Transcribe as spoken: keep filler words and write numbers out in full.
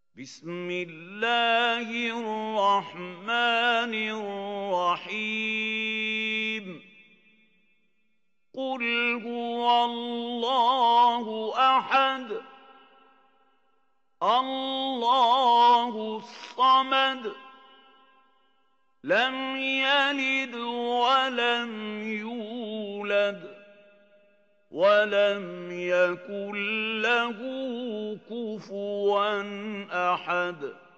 بسم الله الرحمن الرحيم قل هو الله أحد الله الصمد لم يلد ولم يولد ولم يكن له كفوا أحد